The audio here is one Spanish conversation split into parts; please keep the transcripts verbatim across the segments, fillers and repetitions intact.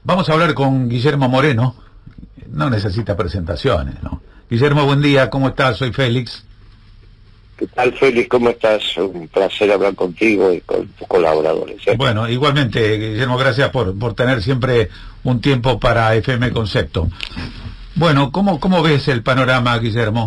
Vamos a hablar con Guillermo Moreno. No necesita presentaciones, ¿no? Guillermo, buen día, ¿cómo estás? Soy Félix. ¿Qué tal, Félix? ¿Cómo estás? Un placer hablar contigo y con tus colaboradores, ¿eh? Bueno, igualmente, Guillermo, gracias por, por tener siempre un tiempo para F M Concepto. Bueno, ¿cómo, cómo ves el panorama, Guillermo?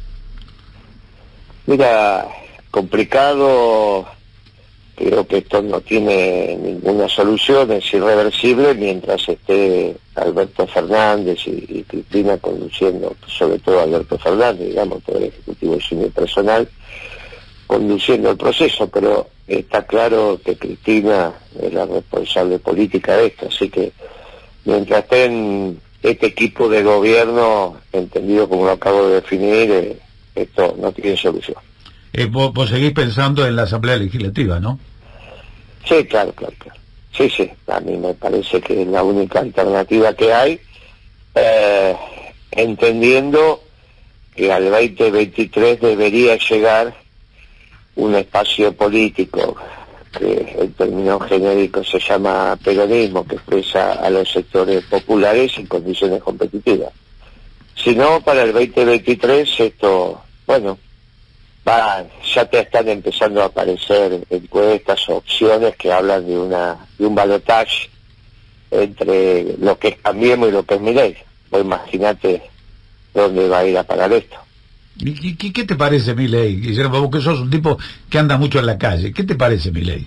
Mira, complicado. Creo que esto no tiene ninguna solución, es irreversible mientras esté Alberto Fernández y, y Cristina conduciendo, sobre todo Alberto Fernández, digamos, todo el Ejecutivo es unipersonal, conduciendo el proceso, pero está claro que Cristina es la responsable política de esto, así que mientras esté en este equipo de gobierno, entendido como lo acabo de definir, eh, esto no tiene solución. Eh, vos, vos seguís pensando en la Asamblea Legislativa, ¿no? Sí, claro, claro, claro. Sí, sí, a mí me parece que es la única alternativa que hay, eh, entendiendo que al veinte veintitrés debería llegar un espacio político que en términos genéricos se llama peronismo, que expresa a los sectores populares en condiciones competitivas. Si no, para el veinte veintitrés esto, bueno, va, ya te están empezando a aparecer encuestas o opciones que hablan de una de un balotaje entre lo que es Cambiemos y lo que es Milei. Vos imaginate dónde va a ir a parar esto. ¿Y qué, qué te parece Milei, Guillermo? Vos que sos un tipo que anda mucho en la calle, ¿qué te parece Milei?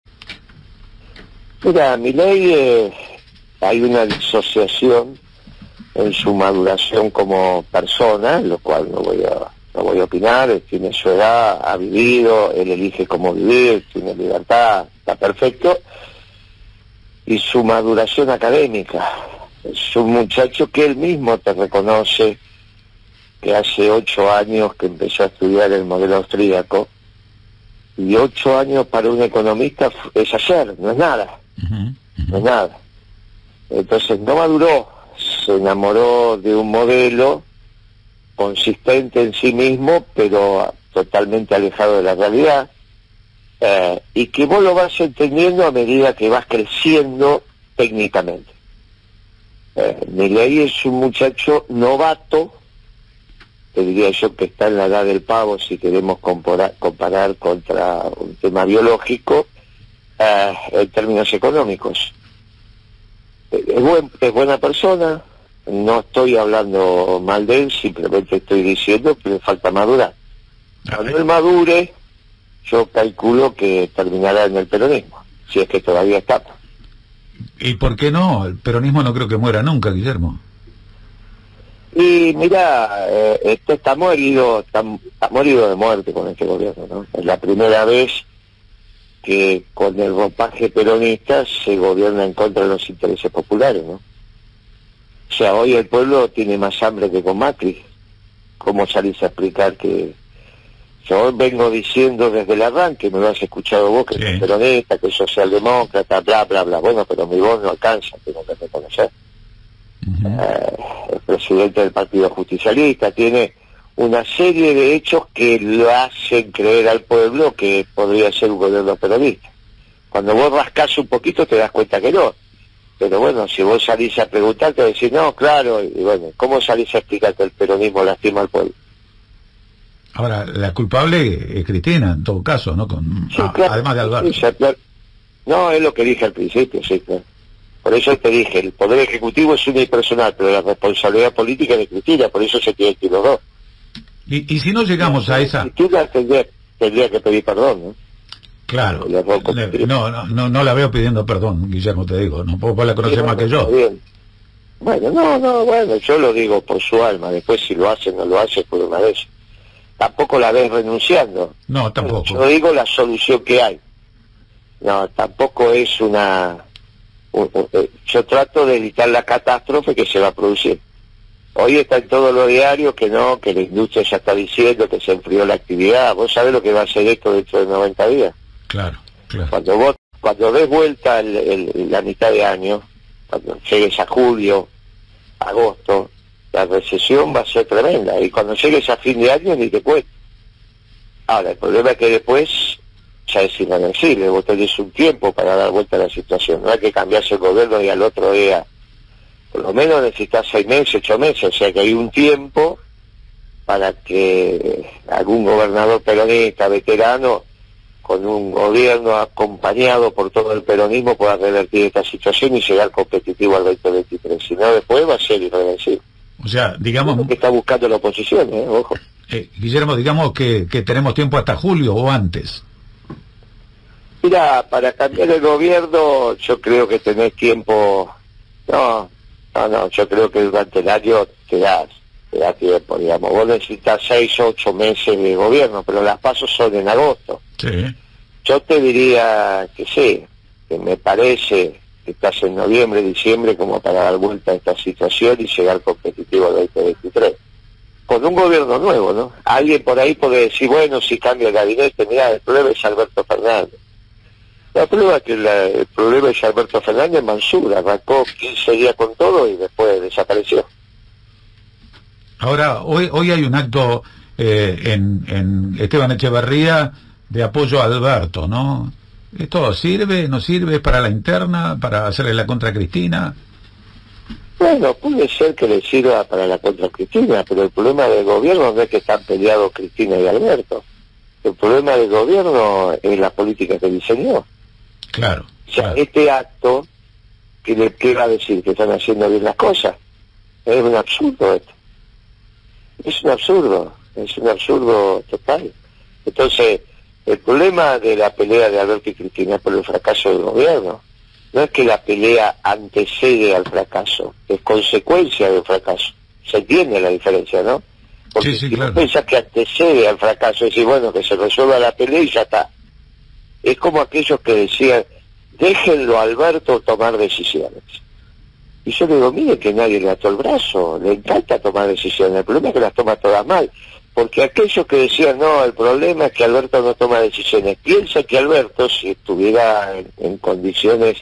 Mira, Milei, eh, hay una disociación en su maduración como persona, lo cual no voy a no voy a opinar. Él tiene su edad, ha vivido, él elige cómo vivir, tiene libertad, está perfecto, y su maduración académica. Es un muchacho que él mismo te reconoce que hace ocho años que empezó a estudiar el modelo austríaco, y ocho años para un economista es ayer, no es nada, uh-huh, uh-huh. no es nada. Entonces no maduró, se enamoró de un modelo consistente en sí mismo, pero totalmente alejado de la realidad, eh, y que vos lo vas entendiendo a medida que vas creciendo técnicamente. Eh, Milei es un muchacho novato, te diría yo que está en la edad del pavo si queremos comparar, comparar contra un tema biológico, eh, en términos económicos. Eh, es, buen, es buena persona. No estoy hablando mal de él, simplemente estoy diciendo que le falta madurar. Cuando él madure, yo calculo que terminará en el peronismo, si es que todavía está. ¿Y por qué no? El peronismo no creo que muera nunca, Guillermo. Y mira, eh, este está morido, está, está morido de muerte con este gobierno, ¿no? Es la primera vez que con el ropaje peronista se gobierna en contra de los intereses populares, ¿no? O sea, hoy el pueblo tiene más hambre que con Macri. ¿Cómo salís a explicar que yo vengo diciendo desde el arranque, me lo has escuchado vos, que sí, es peronista, que es socialdemócrata, bla, bla, bla? Bueno, pero mi voz no alcanza, tengo que reconocer. Uh-huh. eh, el presidente del Partido Justicialista tiene una serie de hechos que lo hacen creer al pueblo que podría ser un gobierno peronista. Cuando vos rascás un poquito te das cuenta que no. Pero bueno, si vos salís a preguntar, te vas a decir, no, claro, y bueno, ¿cómo salís a explicar que el peronismo lastima al pueblo? Ahora, la culpable es Cristina, en todo caso, ¿no? Con, sí, a, claro, además de Alberto. Sí, claro. No, es lo que dije al principio, sí, claro. Por eso te dije, el Poder Ejecutivo es unipersonal, pero la responsabilidad política es de Cristina, por eso se tiene que ir los dos. Y, y si no llegamos a esa... Cristina tendría, tendría que pedir perdón, ¿no? Claro, no, no, no, no la veo pidiendo perdón, Guillermo, te digo, no vos la conocer sí, más bueno, que yo. Bien. Bueno, no, no, bueno, yo lo digo por su alma, después si lo hace, no lo hace, por una vez. Tampoco la ves renunciando. No, tampoco. Yo digo la solución que hay. No, tampoco es una... Un, un, yo trato de evitar la catástrofe que se va a producir. Hoy está en todos los diarios que no, que la industria ya está diciendo que se enfrió la actividad. ¿Vos sabés lo que va a ser esto dentro de noventa días? Claro, claro. Cuando vos, cuando des vuelta el, el, la mitad de año, cuando llegues a julio, agosto, la recesión va a ser tremenda, y cuando llegues a fin de año ni te cuento. Ahora, el problema es que después ya es irreversible, vos tenés un tiempo para dar vuelta a la situación, no hay que cambiarse el gobierno y al otro día, por lo menos necesitas seis meses, ocho meses, o sea que hay un tiempo para que algún gobernador peronista, veterano, con un gobierno acompañado por todo el peronismo pueda revertir esta situación y llegar competitivo al veinte veintitrés, si no después va a ser irreversible. O sea, digamos... Es lo que está buscando la oposición, ¿eh? Ojo. Eh, Guillermo, digamos que, que tenemos tiempo hasta julio o antes. Mira, para cambiar el gobierno yo creo que tenés tiempo, no, no, no, yo creo que durante el año te das, te da tiempo, digamos, vos necesitas seis o ocho meses de gobierno, pero las pasos son en agosto. Sí. Yo te diría que sí, que me parece que estás en noviembre, diciembre como para dar vuelta a esta situación y llegar competitivo al veinte veintitrés. Con un gobierno nuevo, ¿no? Alguien por ahí puede decir, bueno, si cambia el gabinete, mirá, el problema es Alberto Fernández. La prueba es que la, el problema es Alberto Fernández Mansura, arrancó quince días con todo y después desapareció. Ahora, hoy hoy hay un acto eh, en, en Esteban Echeverría de apoyo a Alberto, ¿no? ¿Esto sirve, no sirve? ¿Es para la interna, para hacerle la contra a Cristina? Bueno, puede ser que le sirva para la contra Cristina, pero el problema del gobierno no es que están peleados Cristina y Alberto. El problema del gobierno es la política que diseñó. Claro. O sea, claro. este acto, ¿qué le qué va a decir? ¿Que están haciendo bien las cosas? Es un absurdo esto. Es un absurdo, es un absurdo total. Entonces, el problema de la pelea de Alberto y Cristina es por el fracaso del gobierno. No es que la pelea antecede al fracaso, es consecuencia del fracaso. Se entiende la diferencia, ¿no? Porque sí, sí, si claro. piensas que antecede al fracaso, es decir, bueno, que se resuelva la pelea y ya está. Es como aquellos que decían, déjenlo a Alberto tomar decisiones. Y yo le digo, mire que nadie le ató el brazo, le encanta tomar decisiones, el problema es que las toma todas mal. Porque aquellos que decían, no, el problema es que Alberto no toma decisiones, piensa que Alberto, si estuviera en, en condiciones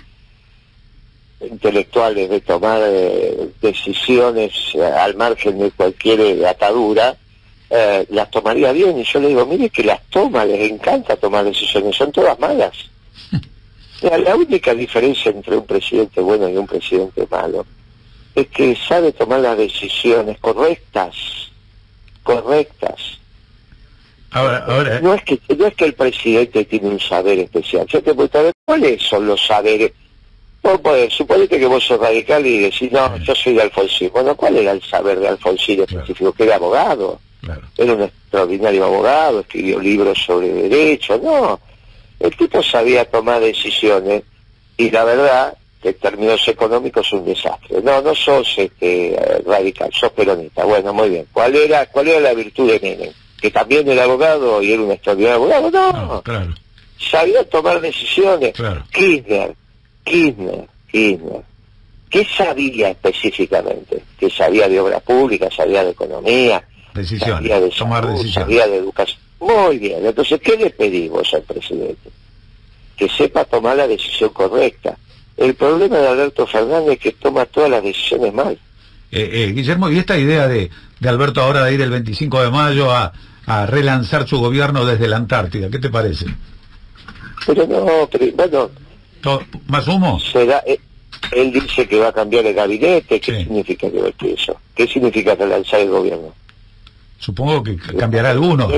intelectuales de tomar eh, decisiones eh, al margen de cualquier eh, atadura, eh, las tomaría bien. Y yo le digo, mire que las toma, les encanta tomar decisiones, son todas malas. La, la única diferencia entre un presidente bueno y un presidente malo es que sabe tomar las decisiones correctas, correctas. Ahora, ahora... No es que no es que el presidente tiene un saber especial. Yo te pregunto, ¿cuáles son los saberes? Vos podés, suponete que vos sos radical y decís, no, yo soy de Alfonsín. Bueno, ¿cuál era el saber de Alfonsín específico? Claro. Que era abogado. Claro. Era un extraordinario abogado, escribió libros sobre derecho. No, el tipo sabía tomar decisiones y la verdad que en términos económicos es un desastre. No, no sos este, radical, sos peronista. Bueno, muy bien. ¿Cuál era cuál era la virtud de Menem? Que también era abogado y era un extraordinario abogado. No, no claro. Sabía tomar decisiones. Claro. Kirchner. Kirchner, Kirchner, ¿qué sabía específicamente? Que sabía de obra pública, sabía de economía, decisiones, sabía de tomar salud, decisiones. Sabía de educación. Muy bien, entonces, ¿qué le pedimos al presidente? Que sepa tomar la decisión correcta. El problema de Alberto Fernández es que toma todas las decisiones mal. Eh, eh, Guillermo, ¿y esta idea de, de Alberto ahora de ir el veinticinco de mayo a, a relanzar su gobierno desde la Antártida, qué te parece? Pero no, pero bueno... ¿Más humo? Será, eh, él dice que va a cambiar el gabinete. ¿Qué sí. significa que eso? ¿Qué significa relanzar el gobierno? Supongo que cambiará alguno.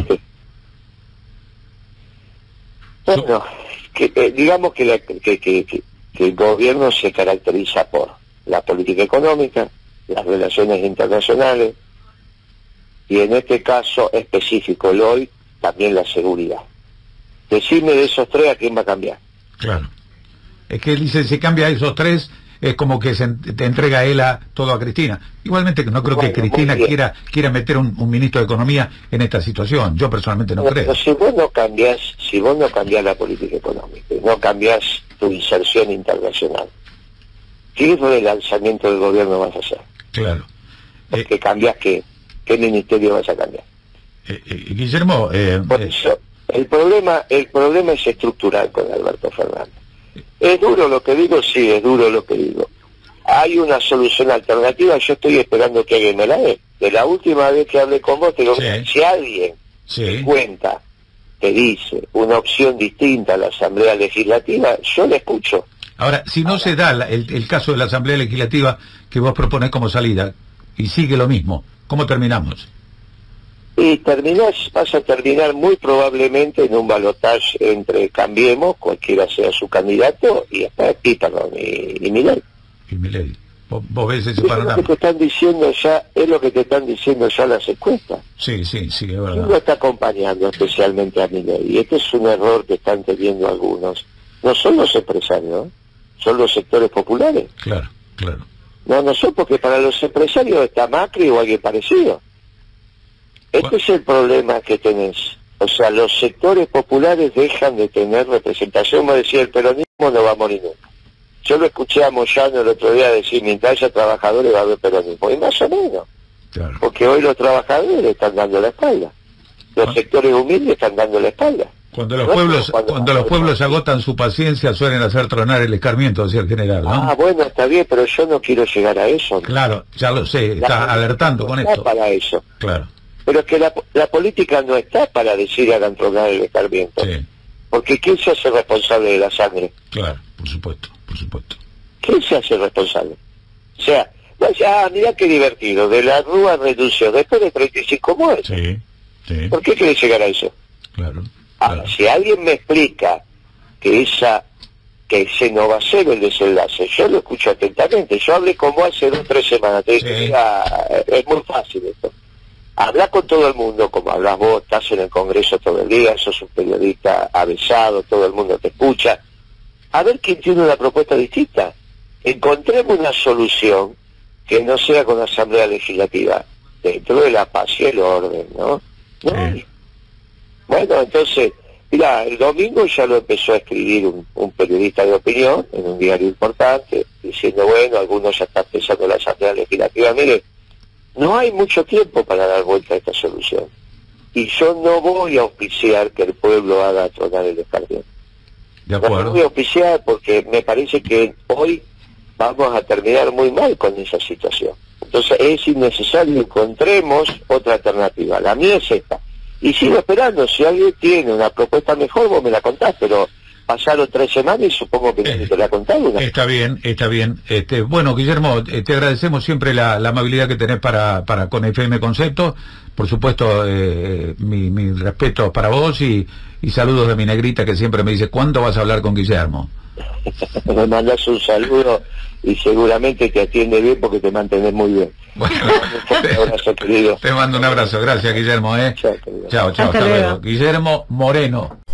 Bueno, que, eh, digamos que, la, que, que, que, que el gobierno se caracteriza por la política económica, las relaciones internacionales y en este caso específico, el hoy, también la seguridad. Decime de esos tres a quién va a cambiar. Claro. Es que él dice, si cambia esos tres, es como que se te entrega él a, todo a Cristina. Igualmente no creo bueno, que Cristina quiera quiera meter un, un ministro de Economía en esta situación. Yo personalmente no, no creo. Pero si vos no cambiás, si vos no cambiás la política económica, no cambiás tu inserción internacional, ¿qué relanzamiento del gobierno vas a hacer? Claro. Porque eh, cambiás qué, qué ministerio vas a cambiar. Eh, eh, Guillermo, eh, por eso, el problema, el problema es estructural con Alberto Fernández. ¿Es duro lo que digo? Sí, es duro lo que digo. ¿Hay una solución alternativa? Yo estoy esperando que alguien me la dé. De la última vez que hablé con vos, te digo, sí. si alguien sí. me cuenta te dice una opción distinta a la Asamblea Legislativa, yo la escucho. Ahora, si no se da la, el, el caso de la Asamblea Legislativa que vos proponés como salida, y sigue lo mismo, ¿cómo terminamos? Y terminás, vas a terminar muy probablemente en un balotaje entre Cambiemos, cualquiera sea su candidato, y hasta y, perdón, y, y Milei. Y Milei. ¿Vos, vos ves ese es panorama? Lo que te están diciendo ya, es lo que te están diciendo ya las encuestas. Sí, sí, sí, es verdad. ¿Quién lo está acompañando especialmente a Milei? Y este es un error que están teniendo algunos. No son los empresarios, ¿eh? Son los sectores populares. Claro, claro. No, no son, porque para los empresarios está Macri o alguien parecido. Este es el problema que tenés. O sea, los sectores populares dejan de tener representación. Como decía, el peronismo no va a morir nunca. Yo lo escuché a Moyano el otro día decir, mientras haya trabajadores va a haber peronismo. Y más o menos. Claro. Porque hoy los trabajadores están dando la espalda. Los sectores humildes están dando la espalda. Cuando los pueblos cuando, cuando los pueblos agotan su paciencia suelen hacer tronar el escarmiento, decía el general, ¿no? Ah, bueno, está bien, pero yo no quiero llegar a eso, ¿no? Claro, ya lo sé, está la, alertando no con está esto. Para eso. Claro. Pero es que la, la política no está para decir hagan tronar el escarmiento. Sí. Porque ¿quién se hace responsable de la sangre? Claro, por supuesto, por supuesto. ¿Quién se hace responsable? O sea, ah, mirá qué divertido, de la Rúa renunció, después de treinta y cinco muertos. Sí, sí. ¿Por qué quiere llegar a eso? Claro. Ahora, claro. si alguien me explica que esa que ese no va a ser el desenlace, yo lo escucho atentamente. Yo hablé con vos hace dos o tres semanas, te dije, Sí. mira, es muy fácil esto. Habla con todo el mundo, como hablas vos, estás en el Congreso todo el día, sos un periodista avesado, todo el mundo te escucha. A ver quién tiene una propuesta distinta. Encontremos una solución que no sea con la Asamblea Legislativa, dentro de la paz y el orden, ¿no? ¿No? Sí. Bueno, entonces, mira, el domingo ya lo empezó a escribir un, un periodista de opinión en un diario importante, diciendo, bueno, algunos ya están pensando en la Asamblea Legislativa. Mire, no hay mucho tiempo para dar vuelta a esta solución. Y yo no voy a auspiciar que el pueblo haga tronar el escarmiento. De No acuerdo. lo voy a auspiciar porque me parece que hoy vamos a terminar muy mal con esa situación. Entonces es innecesario, encontremos otra alternativa. La mía es esta. Y sigo esperando, si alguien tiene una propuesta mejor, vos me la contás, pero pasaron tres semanas y supongo que nadie te la ha contado. Una... Está bien, está bien. Este, bueno, Guillermo, eh, te agradecemos siempre la, la amabilidad que tenés para, para con F M Concepto. Por supuesto, eh, mi, mi respeto para vos y, y saludos de mi negrita que siempre me dice, ¿cuándo vas a hablar con Guillermo? Me mandás un saludo y seguramente te atiende bien porque te mantenés muy bien. Bueno, un abrazo, querido. Te mando un abrazo. Gracias, Guillermo. ¿eh? Chao, querido. Chao, chao. Hasta, hasta luego. Guillermo Moreno.